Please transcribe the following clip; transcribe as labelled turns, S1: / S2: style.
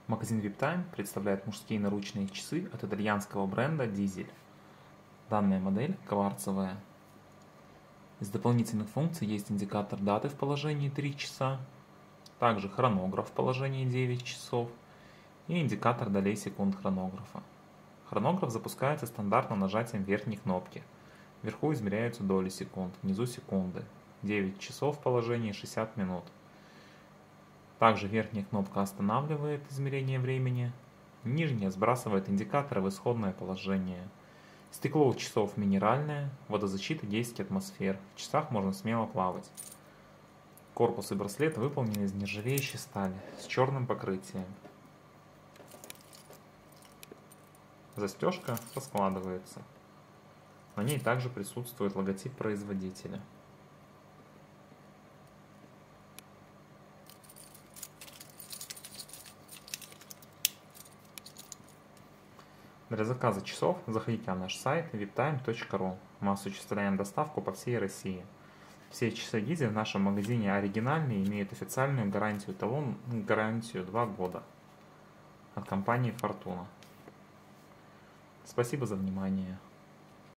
S1: Магазин VIPTIME представляет мужские наручные часы от итальянского бренда Дизель. Данная модель кварцевая. Из дополнительных функций есть индикатор даты в положении 3 часа, также хронограф в положении 9 часов и индикатор долей секунд хронографа. Хронограф запускается стандартно нажатием верхней кнопки. Вверху измеряются доли секунд, внизу секунды. 9 часов в положении 60 минут. Также верхняя кнопка останавливает измерение времени, нижняя сбрасывает индикаторы в исходное положение. Стекло у часов минеральное, водозащита 10 атмосфер, в часах можно смело плавать. Корпус и браслет выполнены из нержавеющей стали с черным покрытием. Застежка раскладывается. На ней также присутствует логотип производителя. Для заказа часов заходите на наш сайт viptime.ru. Мы осуществляем доставку по всей России. Все часы Дизель в нашем магазине оригинальные, имеют официальную гарантию талон, гарантию 2 года от компании Fortuna. Спасибо за внимание.